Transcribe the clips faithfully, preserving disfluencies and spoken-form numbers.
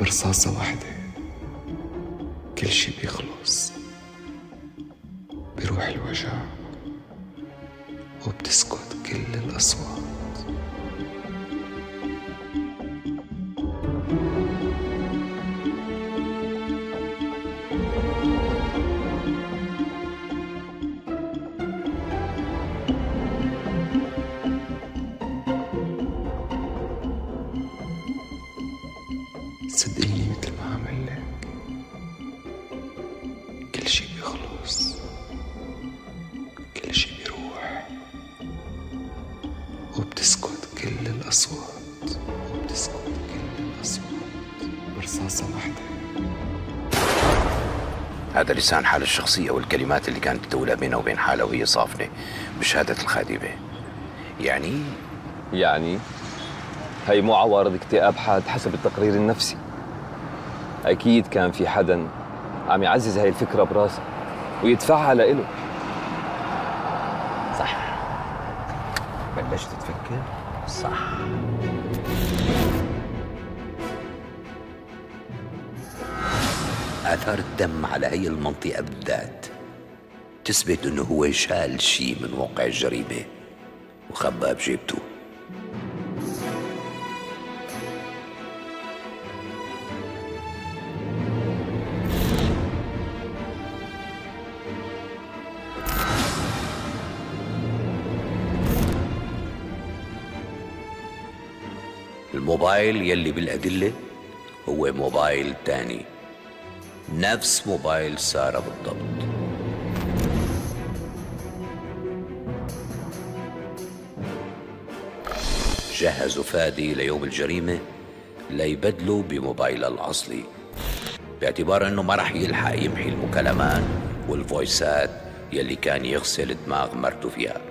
برصاصة واحدة كل شي بيخلص، بيروح الوجع وبتسكت كل الأصوات. صدقيني مثل ما عمل لك كل شي بيخلص، كل شي بيروح وبتسكت كل الأصوات، وبتسكت كل الأصوات برصاصة واحدة. هذا لسان حال الشخصية والكلمات اللي كانت تدولها بينها وبين حالها وهي صافنة بشهادة الخادمة. يعني يعني هي مو عوارض اكتئاب حاد حسب التقرير النفسي. أكيد كان في حدا عم يعزز هاي الفكرة براسه ويدفعها لإله. صح، بلشت تفكر صح. آثار الدم على هي المنطقة بالذات تثبت إنه هو شال شي من موقع الجريمة وخباه بجيبته. الموبايل يلي بالأدلة هو موبايل تاني نفس موبايل سارة بالضبط. جهزوا فادي ليوم الجريمة ليبدلوا بموبايلها الأصلي، باعتبار انه ما رح يلحق يمحي المكالمات والفويسات يلي كان يغسل دماغ مرته فيها.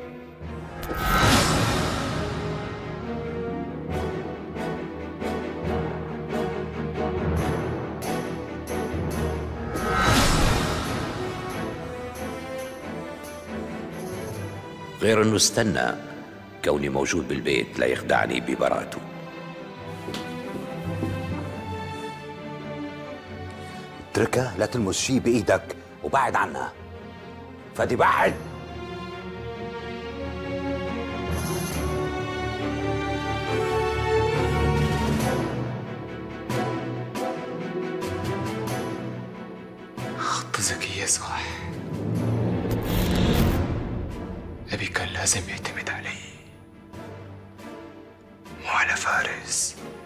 غير انه استنى كوني موجود بالبيت ليخدعني ببراءته. اتركها لا تلمس شي بايدك وبعد عنها. فادي بعد. خطة ذكية صح. أبي كان لازم يعتمد علي مو على فارس.